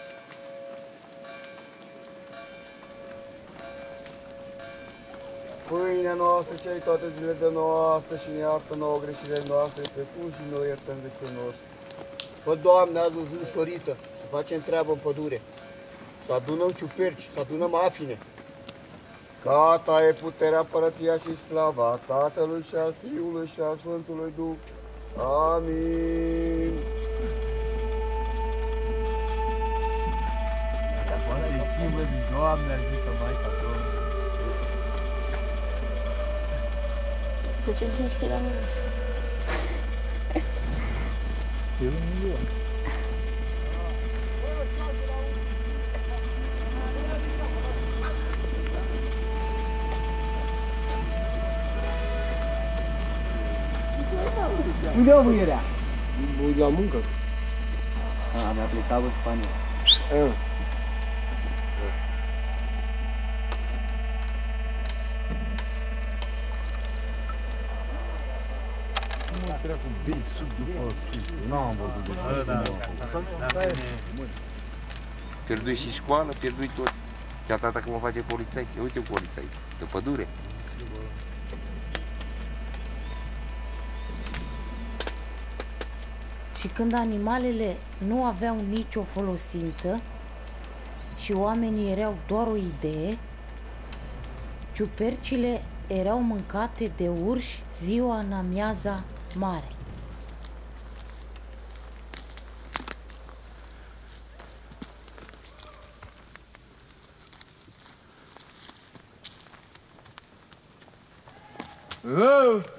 Pâinea noastră, cei toate zilele de noastră și ne iartă nouă greșelile noastre, precum și noi iertăm vechii nostru. Fă, Doamne, azi o zi sorită, să facem treabă în pădure, să adunăm ciuperci, să adunăm afine. Ca Ta e puterea, împărăția și slava Tatălui și al Fiului și al Sfântului Duh. Amin. Poate chimă din Doamne ajută Maica Domnului. Tu ce zici la mine? Eu nu iau. Unde o mâierea? La muncă. Am aplicat în Spania. Dracu, bei sub după sus. N-am văzut de ce. Pierdui și școală, pierdui tot. Chiar tata că mă face polițai. Uite polițai, de pădure. Și când animalele nu aveau nicio folosință și oamenii erau doar o idee, ciupercile erau mâncate de urși ziua în amiaza mare. Oh!